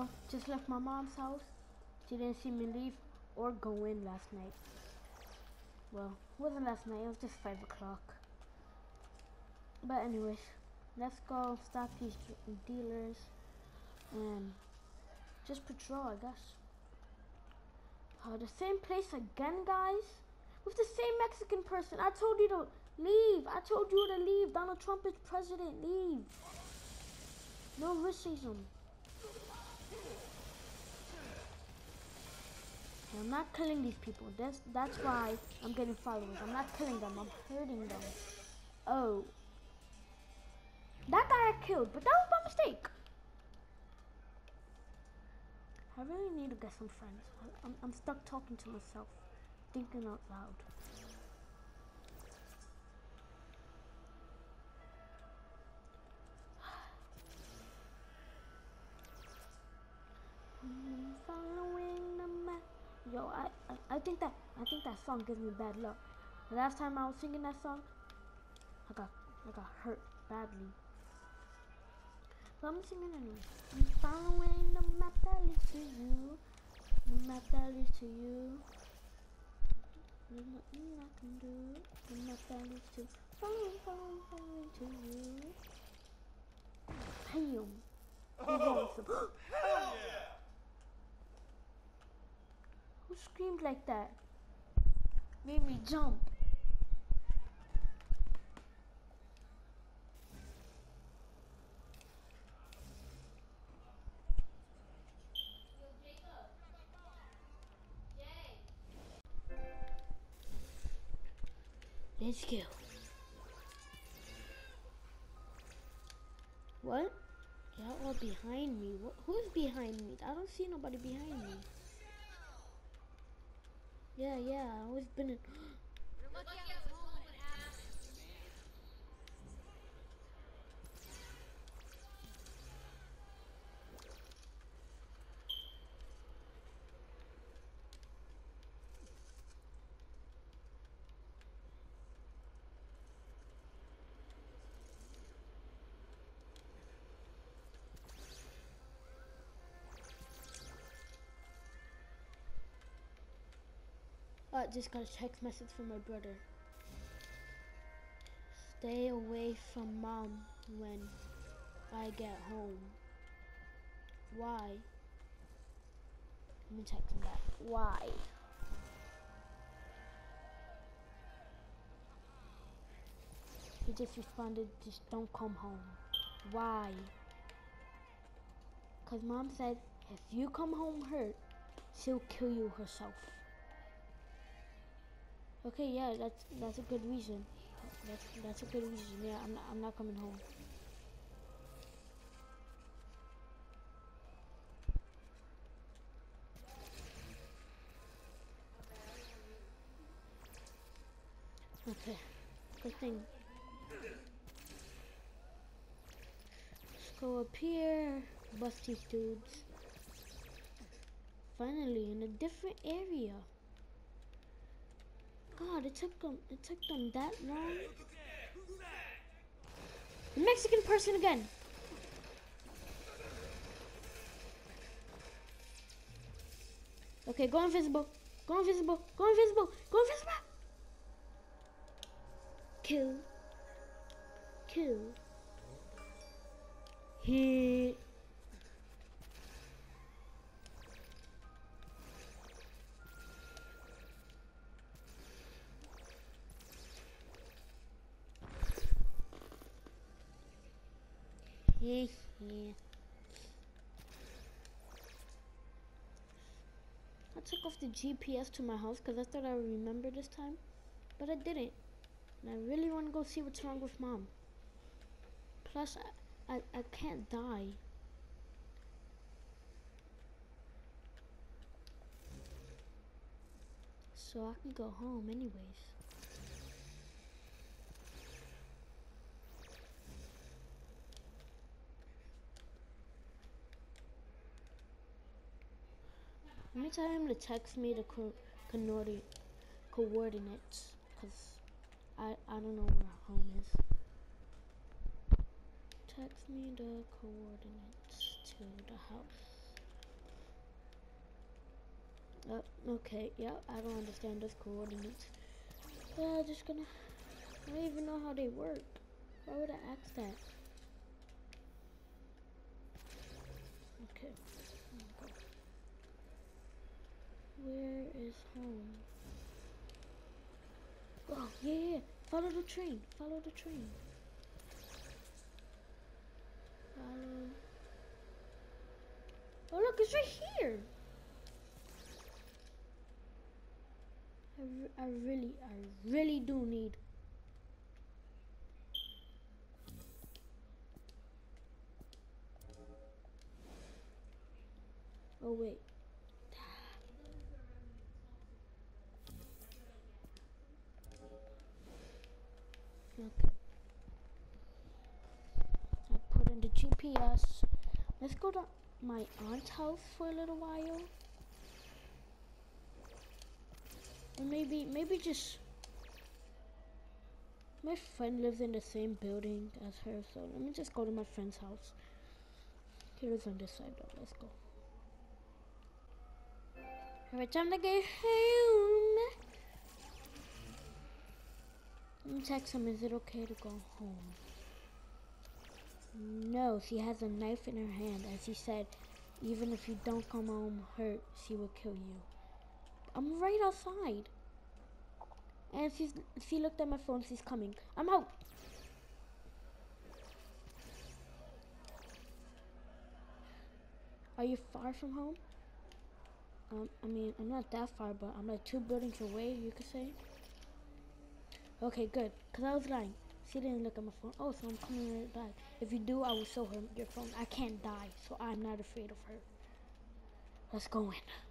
just left my mom's house. She didn't see me leave or go in last night. Well, it wasn't last night, it was just 5 o'clock. But anyways, let's go stop these dealers and just patrol, I guess. The same place again, guys? With the same Mexican person. I told you to leave. I told you to leave. Donald Trump is president. Leave. No racism. I'm not killing these people. That's why I'm getting followers. I'm not killing them. I'm hurting them. Oh. That guy I killed, but that was my mistake. I really need to get some friends. I'm stuck talking to myself, thinking out loud. I'm following the map. Yo, I think that song gives me bad luck. The last time I was singing that song, I got hurt badly. But I'm singing anyway. I'm following the map that leads to you. The map that leads to you. There's nothing I can do. The map that leads to following to you. Damn. Oh, hell yeah! Who screamed like that? Made me jump. Let's go. What? Y'all are behind me. Who's behind me? I don't see nobody behind me. Yeah, I always been in. I just got a text message from my brother. Stay away from mom when I get home. Why? Let me text him back. Why? He just responded, just don't come home. Why? Because mom said, if you come home hurt, she'll kill you herself. Okay, yeah, that's a good reason. That's a good reason. Yeah, I'm not coming home. Okay, good thing. Let's go up here, bust these dudes. Finally, in a different area. God, it took them that long. The Mexican person again. Okay, go invisible. Go invisible. Go invisible. Go invisible. Kill. Kill. Hit. Yeah. I took off the GPS to my house because I thought I would remember this time, but I didn't. And I really want to go see what's wrong with mom. Plus, I can't die. So I can go home anyways. Let me tell him to text me the coordinates, because I don't know where home is. Text me the coordinates to the house. Okay, yeah, I don't understand those coordinates. Yeah, just gonna. I don't even know how they work. Why would I ask that? Okay. Where is home? Oh, yeah, yeah. Follow the train. Follow the train. Follow. Oh, look, it's right here. I really do need. Oh, wait. Okay. I put in the GPS. Let's go to my aunt's house for a little while. Or maybe just. My friend lives in the same building as her, so let me just go to my friend's house. He lives on this side though. Let's go. Every time I get home, let me text him. Is it okay to go home? No, she has a knife in her hand, as she said. Even if you don't come home hurt, she will kill you. I'm right outside. And she looked at my phone. She's coming. I'm out. Are you far from home? I mean, I'm not that far, but I'm like 2 buildings away, you could say. Okay, good. Because I was lying. She didn't look at my phone. Oh, so I'm coming right back. If you do, I will show her your phone. I can't die, so I'm not afraid of her. Let's go in.